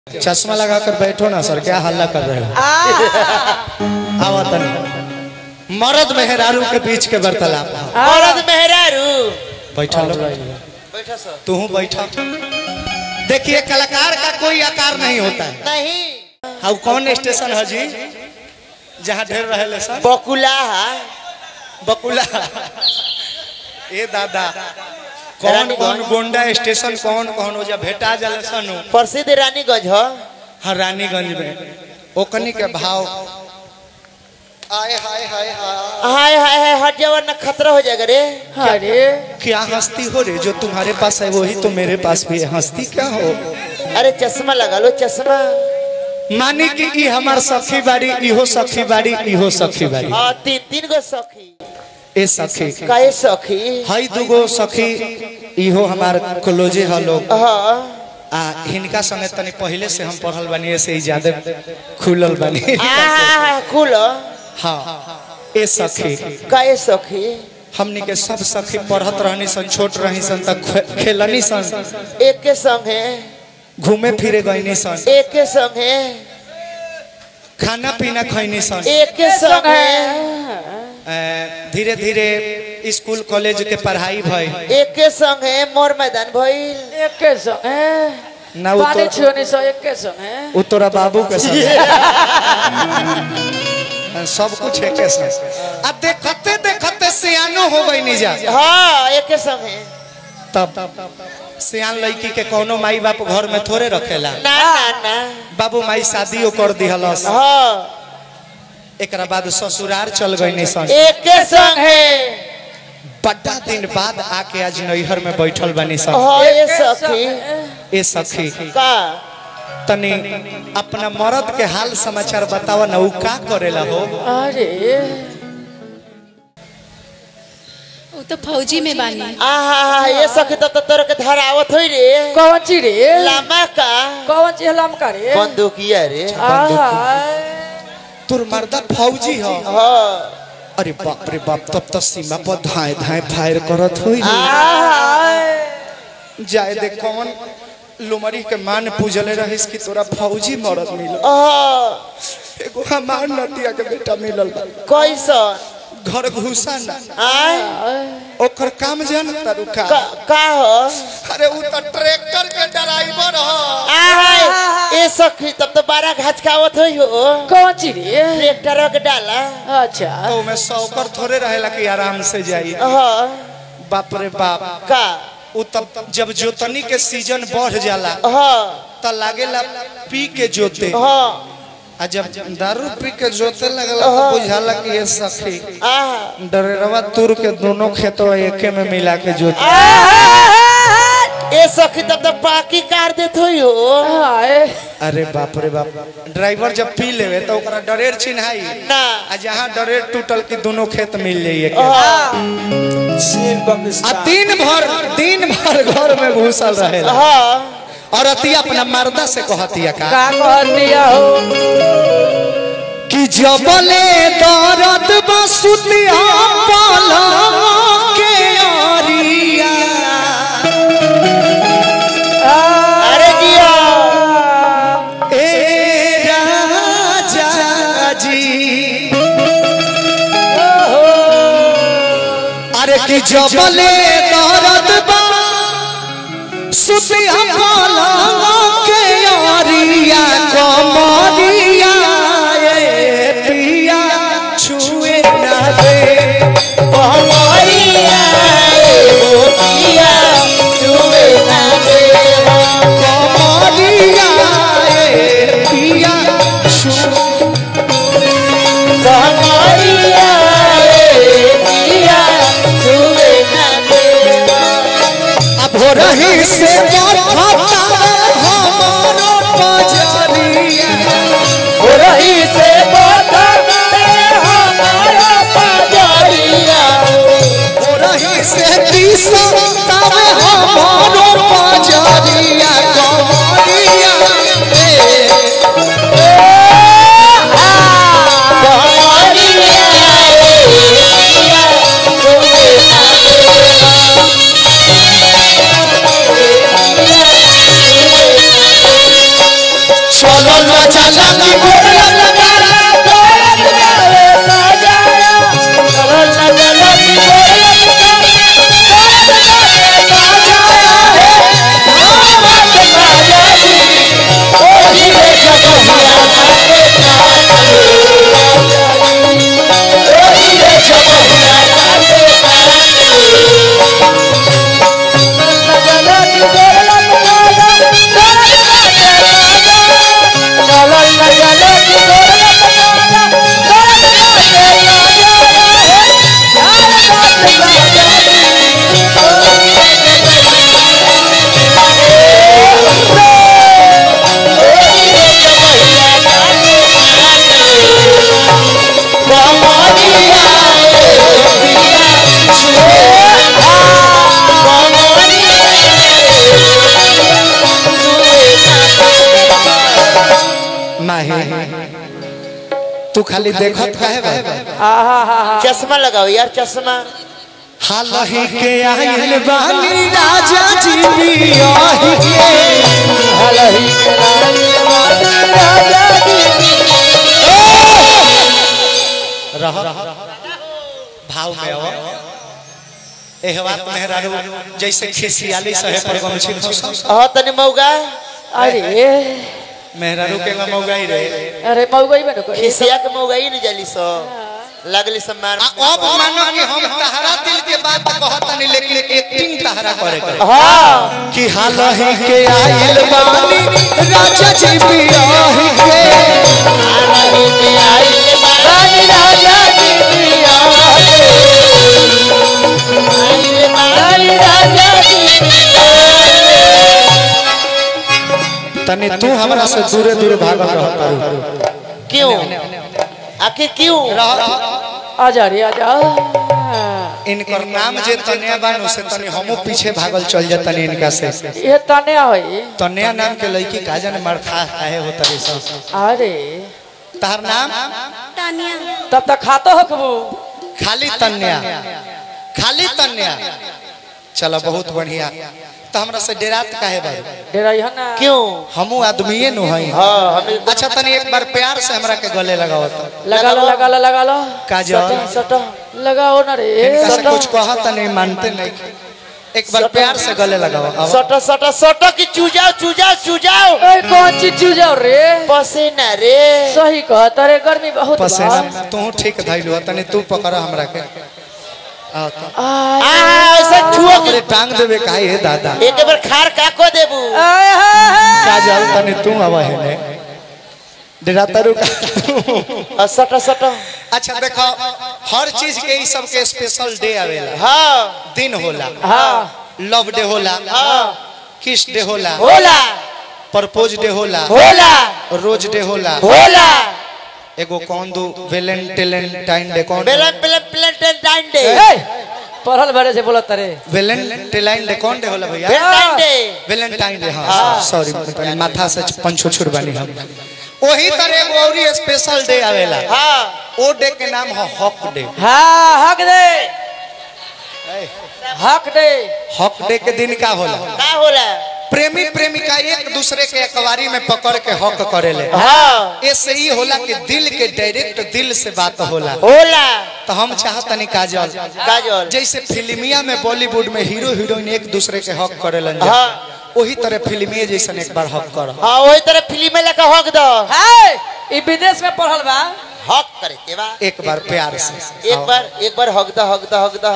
चश्मा लगा कर बैठो ना सर, क्या हल्ला कर रहे हो? आवतन मर्द मेहरारू के बीच के वार्तालाप। मर्द मेहरारू बैठा लो, बैठा सर, तू बैठा। देखिए कलाकार का कोई आकार नहीं होता है। नहीं। हाँ कौन स्टेशन है जी जहाँ ढेर रहे सर? बकुला बकुला। ए दादा कौन कौन गोंडा स्टेशन कौन कौन हो जा भेटा जले सनु प्रसिद्ध रानीगंज हो। हाँ रानीगंज में ओकनी के भाव आए हाय हाय हाय हाय हाय हट जाओ ना खतरा हो जाएगा रे। अरे क्या हंसती हो रे? जो तुम्हारे पास है वही तो मेरे पास भी है। हंसती क्या हो? अरे चश्मा लगा लो चश्मा। मानी कि ई हमार सखी बाड़ी, इहो सखी बाड़ी, इहो सखी बाड़ी। हाँ तीन गो सखी। ए सखी काहे सखी? हई दुगो सखी इहो हमार क्लोजे ह लोग। हाँ हिनका संगे तनी पहले से हम पढ़ल बानी, ऐसे ही ज्यादा खुलल बानी। खुल। हाँ ए सखी काहे सखी? हमनी के सब सखी पढ़त रहनी सन, छोट रही सन तक खेलनी सन, एक के संगे घूमे फिरे गईनी सन, एक के संगे खाना पीना खैनी सन, एक के संगे धीरे धीरे स्कूल कॉलेज के पढ़ाई भई, एक के संगे मोर मैदान भइल, एक के संगे ना पानी छुनी सो एक के संगे उतरा बाबू के संगे सब कुछ एक के संगे। अब देखते देखते सियानो हो गई नहीं जा। हाँ एक के संगे। तब सियान लड़की के कोनो माई बाप घर में थोड़े रखेला। ना ना ना बाबू माई शादियों कर दिहलस। हाँ एकरा बाद ससुराल चल गई नहीं सन, एक के संगे। बड़ा दिन बाद आके आज नैहर में बैठल बनी सन। हाँ ये सखी। ए सखी का तनी अपना मर्द के हाल समाचार बतावा ना, उ का करेला हो? अरे वो तो फौजी में बानी। आहा ये सखी तो तोर के धरावत होई रे। कौन ची रे? लामा का कौन ची लम करे? बंदूकिया रे। तुर मर्दा फौजी हो? हाँ अरे बाप रे बाप, तब तो सीमा पर धाए धाए फायर करत हुई। जाए दे कौन लुमरी के मान पूजले रहिस कि तोरा फौजी मर्द मिलल। एगो हमार नतिया के बेटा मिलल बा। कैसन? घर घुसा ना आय ओकर काम जानता रुका का हो? अरे उ तो ट्रैक्टर के ड्राइवर हो। आय ए सखी तब तो बारा घचकावत होई हो। कौन ची रे? ट्रैक्टर के डाला। अच्छा तो मैं सौकर थोड़े रहेला कि आराम से जाई। हाँ बाप रे बाप का उ तब जब जोतनी के सीजन बढ़ जाला हाँ त लागेला पी के जोते। हाँ आ जब दारू पी के जोते लगला तो बुझाला कि ये सखी डरेरवा तुर के दोनों खेतवा एके में मिला के जोते। ए सखी तब तो पाकी कार देत होई हो। अरे बाप रे बाप, ड्राइवर जब पी लेवे तो ओकरा डरेर चिन्हाई ना। आ जहाँ डरेर टूटल की दोनों खेत मिल जाइए। दिन भर घर में घुसल रहे। हाँ और अति अपना मर्दा से कहतिया का कहतिया हो कि जबले दर्द बसुतिया पलंग के आरिया। अरे जिया ए राजा जी, अरे कि जबले दर्द बसुतिया पलंग के आरिया कमरिया पिया छुए ना दे कमरिया पिया छुए ना दे कमरिया पिया कमरिया पिया छुए ना दे। अब हो रही से हमारो पजरिया, हो रही से हमारा पजरिया, हो रही से तीसरा हमारो पजरिया कमरिया नाही तू खाली देखत काहे बा चश्मा लगाओ यार चश्मा। हालही के आइल बानी राजा जी बियाही के हालही के आइल बानी राजा जी रह भाव में आओ एहवात मेहरारू जैसे खिसियाली सहे पर गमछिल हां तने मौगा अरे मेहरारू के मौगाई रे अरे मौगाई में को खिसिया के मौगाई नहीं जली सो लगली सम्मान। अब मानो कि हम तहरा दिल के बात कहतनी लेकिन एक्टिंग तहरा करे हां कि हालही के आइल बानी राजा जी बियाही के हालही के आइल बानी राजा जी बियाही बानी राजा जी तने तू हमरा से दूरे दूरे भागल रहता क्यों आखिर क्यों आजा रे आजा इनकर नाम जे तनिया बानो से तने हमो पीछे भागल चल जतनी इनका से ये तनिया होई तनिया नाम के लड़की का जाने मरखा काहे होता रे सब। अरे तार नाम तानिया। तब तक खातो हो कबू खाली तन्या चलो बहुत बढ़िया। तो हमरा से डेरात काहे बा डेराई है ना क्यों हमू आदमीए नु हई। हां हमें अच्छा तनी एक बार प्यार से हमरा के गले लगाओ तो लगा लो काजल सट लगाओ ना रे इनका से कुछ कहत नहीं मानते नहीं एक बार प्यार से गले लगाओ। सटा सटा सटा की चूजाओ ए कौन चीज चूजाओ रे पसीना रे सही कह तारे गर्मी बहुत पसीना तू ठीक धइलु तनी तू पकड़ हमरा के ऐसा छुओ के टांग देवे काहे हे दादा एक बार खार का को देबू काजल तनी तू आवा है ने डेरा तारू का सटा अच्छा देखो हर चीज के ई सब के स्पेशल डे आवेला हां दिन होला हां लव डे होला हां किस डे होला प्रपोज डे होला रोज डे होला एगो कौन दो वेलेंटाइन डे कौन वेलेंटाइन डे पढ़ल बड़े से बोलत रे वेलेंटाइन डे कौन डे होला भैया वेलेंटाइन डे हां सॉरी तनी माथा से पंचो छुड़बानी हम वही तरह एगो औरी स्पेशल डे आवेला हां ओ डे के नाम है हक डे। हां हक डे के दिन का होला प्रेमी प्रेमिका एक दूसरे के अकवारी में पकड़ के हक करेले। ऐसे ही होला कि दिल के डायरेक्ट दिल से बात होला तो हम चाहतनी काजल जैसे फिल्मिया में बॉलीवुड में हीरो हीरोइन एक दूसरे के हक करेलन वही तरह फिल्मिया जैसन एक बार हक कर वही तरह फिल्म में लेकर हक दो ई विदेश में पढ़ल बा हक करे के बा एक बार प्यार से एक बार हक दो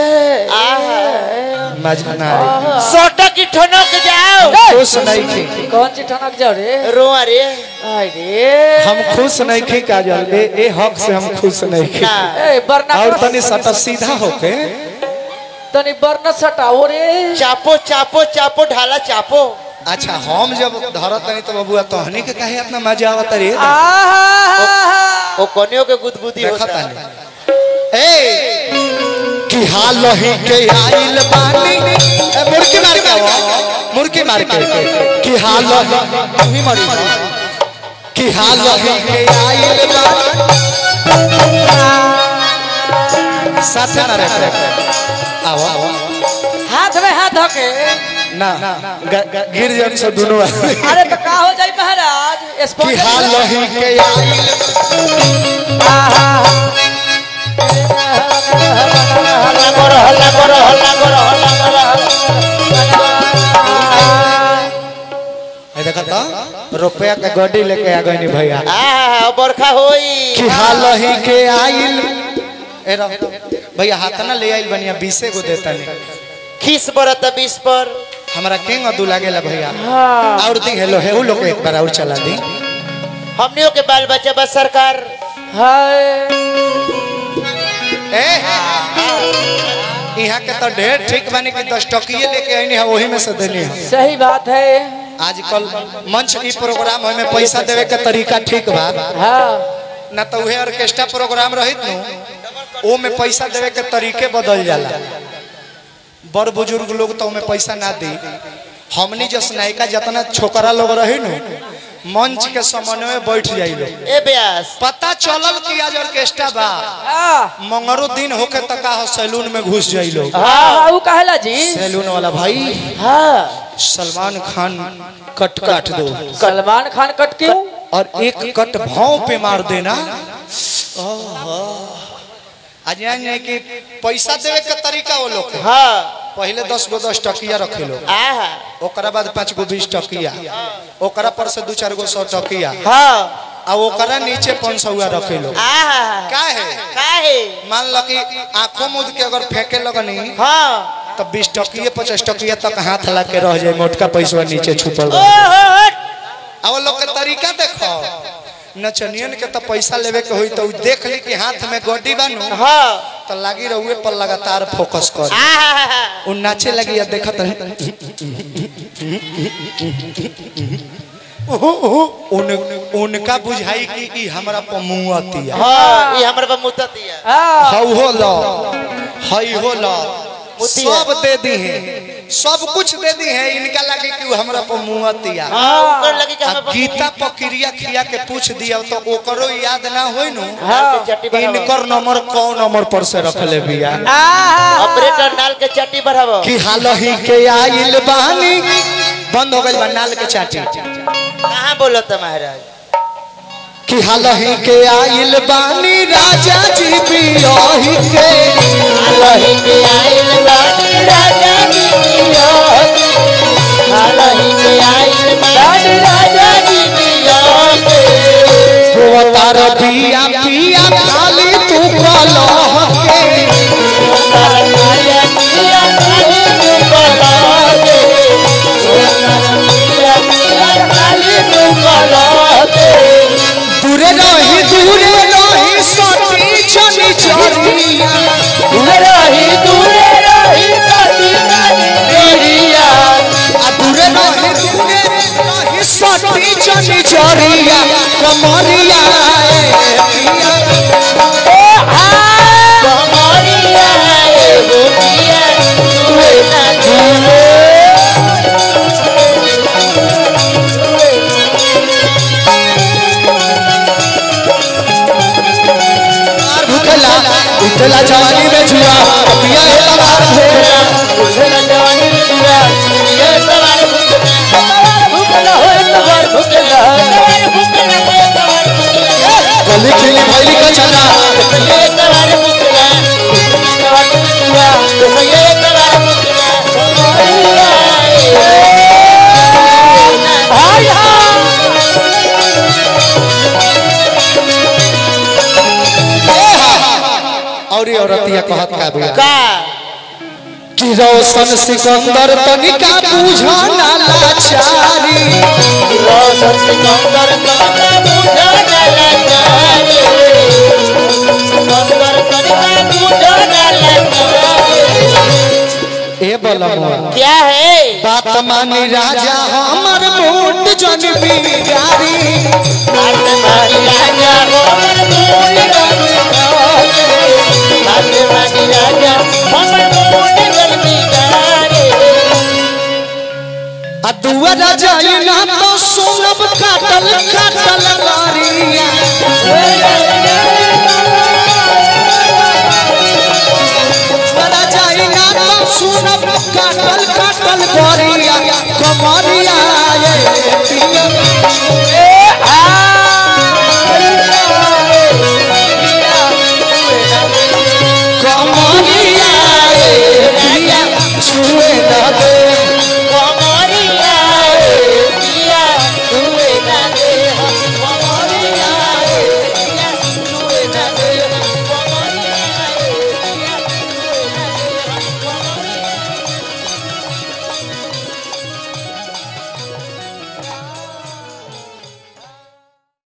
मजा ना सोटा की ठनक जाओ खुश नहीं थी कौन सी ठनक जाओ रे रोआ रे अरे हम खुश नहीं थी काजल ए हक से हम खुश नहीं थी ए बरना और तनी सटा सीधा होके तनी बरना सटाओ रे चापो ढाला चापो। अच्छा हम जब धरत नहीं तो बबुआ तोहनी के काहे इतना मजा आवत रे ओ कोनियो के गुदगुदी होता ए कि हालही के आइल बानी मुर्गी मार के कि हालही तू ही मरी कि हालही के आइल बानी साथ ना रे आओ हाथ में हाथ धके ना गिर जन से दोनों अरे तो का हो जाई महाराज कि हालही के आइल हल्ला करो देखा तो रुपया के गड्डी लेके आ गई भैया बरखा होई कि हालही के आइल भैया हाथ ना ले आइल बनिया 20 गो देता नहीं खीस बरत 20 पर हमारा केंग अदू लागेला भैया और दी हेलो हे लोग एक बार और चला दी हमनियों के बाल बच्चा बस सरकार ए यहाँ के तो ढेर ठीक बनी कि 10 टकिए लेके आईनी है वही में से देनी है। सही बात है आजकल मंच की प्रोग्राम में पैसा देवे के तरीका ठीक बा ना तो वह ऑर्केस्ट्रा प्रोग्राम रहित नु ओ में पैसा देवे के तरीके बदल जाला बड़ बुजुर्ग लोग तो में पैसा ना दी हमनी जस नायिका जितना छोकरा लोग रही न मंच के समन्वय में बैठ जाइलो ए ब्यास पता चलल कि आज ऑर्केस्ट्रा बा मंगरो दिन होके तका हो सैलून में घुस जाइलो। हां वो कहला जी सैलून वाला भाई हां सलमान खान कट काट दो। सलमान खान कट क्यों और एक कट भाव पे मार देना। आज जाने कि पैसा देवे के तरीका वो लोग हां पहले 10 गो 10 टकिया रखे लो आहा ओकरा बाद 5 गो 20 टकिया ओकरा पर से 2-4 गो 100 टकिया हां आ ओकरा नीचे 500 रखे लो। आहा काहे मान लो कि आंखों मुद के अगर फेंके लगनी हां तब 20 टकिया 50 टकिया तक हाथ ला के रह जाए मोटका पैसा नीचे छुपल रह। आ वो लोग के तरीका देखो नचनियन के तो पैसा लेवे के होई तो देख ली कि हाथ में गोडी बानू हां तो लागी रहुए पर लगातार फोकस कर उ नाचे लगी या देखत उनका बुझाई कि ई हमरा पर मुआतिया हां ई हमरा पर मुततिया हाउ हो लो हई हो लो सब दे दी है सब कुछ दे दी है इनका लगे कि हमरा पर मुआतिया हां ओकर लगे कि हमरा गीता प्रक्रिया खिया के पूछ दिया तो ओकरो याद ना होई नु हां इनकर नंबर कौन नंबर पर से रख ले बिया ऑपरेटर नाल के चट्टी बढ़ावो कि हालही के आइल बानी बंद हो गइल बा नाल के चाटी कहां बोलत महाराज कि हालही के आइल बानी राजा जी बियाही के हालही के आइल बानी राजा जी बियाही हालही के आइल बानी राजा जी बियाही वो तार बिया पिया खाली तू कलह के तार बिया पिया खाली तू कलह के बिया पिया खाली तू कलह के दूरे रही सती चली चरिया दूरे रही सती चली चरिया आ दूरे रही सती चली चरिया कमरिया कमरिया एगो पिया तुए ना झूले उठला जवानी में जुआ पिया तवार भूखला उठला जवानी में जुआ पिया तवार भूखला होए तवार भूखला गली खिली भइली का चला पिया तवार भूखला तवार भूखला पिया तवार भूखला हाय और ये औरतिया कहत का बिया का कि रोशन सिकंदर तनिका बुझा ना लाचारी रोशन सिकंदर तनिका बुझा ना लाचारी सिकंदर तनिका बुझा ना लाचारी ए बलमुआ क्या है बात मानी राजा हमर मुंड जन बिगारी बात मानी राजा हमर मुंड जन बिगारी बात मानी राजा हमर मुंड जन बिगारी आ दुआरा जाई ना तो सोनब काटल काटल गारिया दुआरा जाई ना तो सोनब काटल काटल गारिया कमरिया